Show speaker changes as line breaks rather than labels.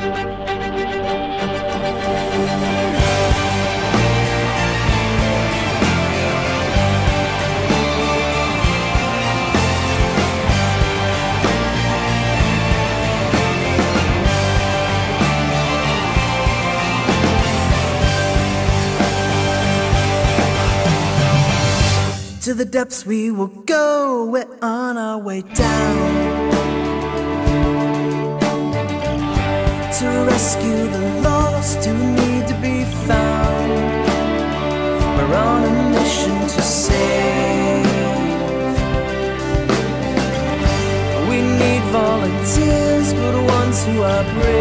To the depths we will go, we're on our way down to rescue the lost who need to be found. We're on a mission to save. We need volunteers, but ones who are brave.